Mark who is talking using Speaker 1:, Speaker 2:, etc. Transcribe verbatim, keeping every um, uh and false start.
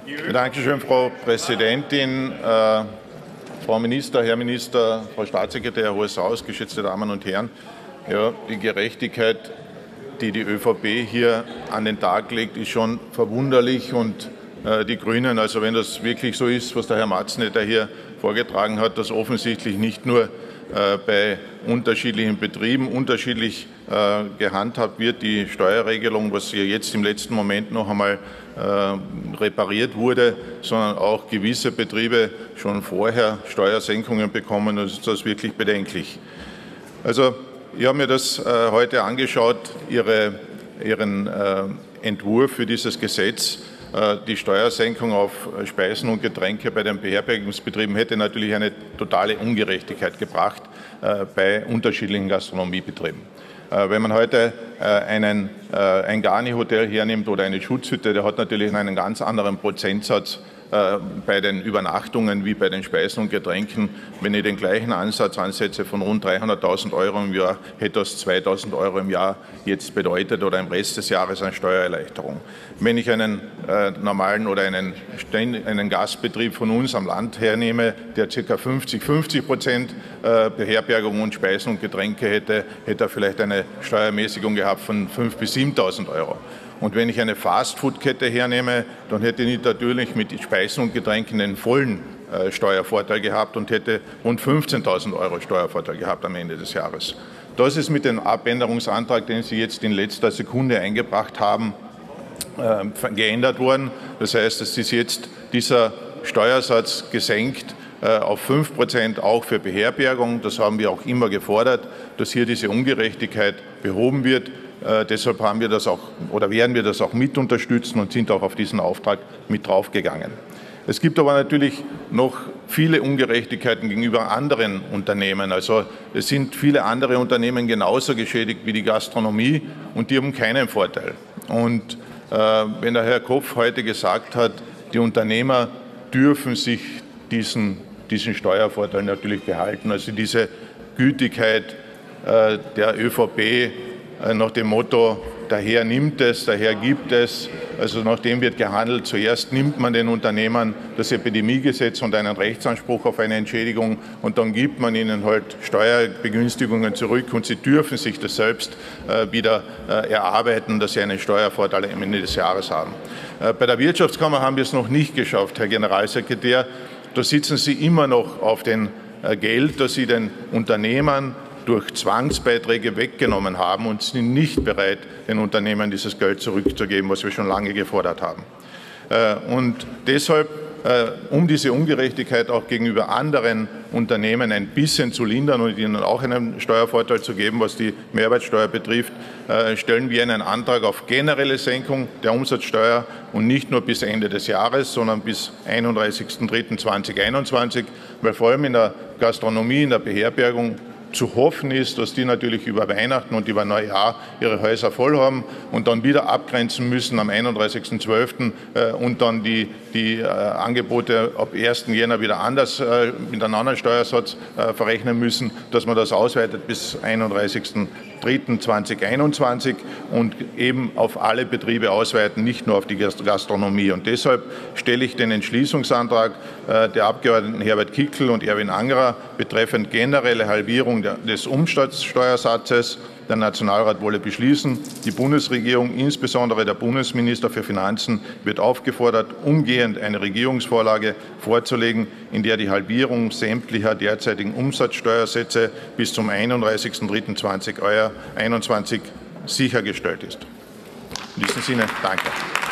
Speaker 1: Dankeschön, Frau Präsidentin, äh, Frau Minister, Herr Minister, Frau Staatssekretär, Hohes Haus, geschätzte Damen und Herren. Ja, die Gerechtigkeit, die die ÖVP hier an den Tag legt, ist schon verwunderlich. Und äh, die Grünen, also wenn das wirklich so ist, was der Herr Matznetter hier vorgetragen hat, dass offensichtlich nicht nur äh, bei unterschiedlichen Betrieben unterschiedlich äh, gehandhabt wird, die Steuerregelung, was hier jetzt im letzten Moment noch einmal äh, repariert wurde, sondern auch gewisse Betriebe schon vorher Steuersenkungen bekommen, dann ist das wirklich bedenklich. Also ich habe mir das äh, heute angeschaut, Ihre, Ihren äh, Entwurf für dieses Gesetz. Äh, die Steuersenkung auf Speisen und Getränke bei den Beherbergungsbetrieben hätte natürlich eine totale Ungerechtigkeit gebracht äh, bei unterschiedlichen Gastronomiebetrieben. Äh, wenn man heute äh, einen, äh, ein Garni-Hotel hernimmt oder eine Schutzhütte, der hat natürlich einen ganz anderen Prozentsatz bei den Übernachtungen wie bei den Speisen und Getränken. Wenn ich den gleichen Ansatz ansetze von rund dreihunderttausend Euro im Jahr, hätte das zweitausend Euro im Jahr jetzt bedeutet oder im Rest des Jahres eine Steuererleichterung. Wenn ich einen äh, normalen oder einen, einen Gastbetrieb von uns am Land hernehme, der ca. fünfzig fünfzig Prozent äh, Beherbergung und Speisen und Getränke hätte, hätte er vielleicht eine Steuermäßigung gehabt von fünftausend bis siebentausend Euro. Und wenn ich eine Fastfood-Kette hernehme, dann hätte ich natürlich mit Speisen und Getränken den vollen äh, Steuervorteil gehabt und hätte rund fünfzehntausend Euro Steuervorteil gehabt am Ende des Jahres. Das ist mit dem Abänderungsantrag, den Sie jetzt in letzter Sekunde eingebracht haben, äh, geändert worden. Das heißt, es ist jetzt dieser Steuersatz gesenkt äh, auf fünf Prozent auch für Beherbergung. Das haben wir auch immer gefordert, dass hier diese Ungerechtigkeit behoben wird. Äh, deshalb haben wir das auch oder werden wir das auch mit unterstützen und sind auch auf diesen Auftrag mit draufgegangen. Es gibt aber natürlich noch viele Ungerechtigkeiten gegenüber anderen Unternehmen. Also es sind viele andere Unternehmen genauso geschädigt wie die Gastronomie und die haben keinen Vorteil. Und äh, wenn der Herr Kopf heute gesagt hat, die Unternehmer dürfen sich diesen, diesen Steuervorteil natürlich behalten, also diese Gütigkeit äh, der ÖVP, nach dem Motto, der Herr nimmt es, der Herr gibt es. Also nach dem wird gehandelt. Zuerst nimmt man den Unternehmern das Epidemiegesetz und einen Rechtsanspruch auf eine Entschädigung und dann gibt man ihnen halt Steuerbegünstigungen zurück und sie dürfen sich das selbst äh, wieder äh, erarbeiten, dass sie einen Steuervorteil am Ende des Jahres haben. Äh, bei der Wirtschaftskammer haben wir es noch nicht geschafft, Herr Generalsekretär. Da sitzen Sie immer noch auf dem äh, Geld, das Sie den Unternehmern durch Zwangsbeiträge weggenommen haben und sind nicht bereit, den Unternehmen dieses Geld zurückzugeben, was wir schon lange gefordert haben. Und deshalb, um diese Ungerechtigkeit auch gegenüber anderen Unternehmen ein bisschen zu lindern und ihnen auch einen Steuervorteil zu geben, was die Mehrwertsteuer betrifft, stellen wir einen Antrag auf generelle Senkung der Umsatzsteuer und nicht nur bis Ende des Jahres, sondern bis einunddreißigsten dritten zweitausendeinundzwanzig, weil vor allem in der Gastronomie, in der Beherbergung zu hoffen ist, dass die natürlich über Weihnachten und über Neujahr ihre Häuser voll haben und dann wieder abgrenzen müssen am einunddreißigsten zwölften Äh, und dann die, die äh, Angebote ab ersten Jänner wieder anders äh, mit einem anderen Steuersatz äh, verrechnen müssen, dass man das ausweitet bis einunddreißigsten dritten zweitausendeinundzwanzig und eben auf alle Betriebe ausweiten, nicht nur auf die Gastronomie. Und deshalb stelle ich den Entschließungsantrag äh, der Abgeordneten Herbert Kickl und Erwin Angerer betreffend generelle Halbierung der, des Umsatzsteuersatzes. Der Nationalrat wolle beschließen. Die Bundesregierung, insbesondere der Bundesminister für Finanzen, wird aufgefordert, umgehend eine Regierungsvorlage vorzulegen, in der die Halbierung sämtlicher derzeitigen Umsatzsteuersätze bis zum einunddreißigsten dritten zweitausendeinundzwanzig sichergestellt ist. In diesem Sinne, danke.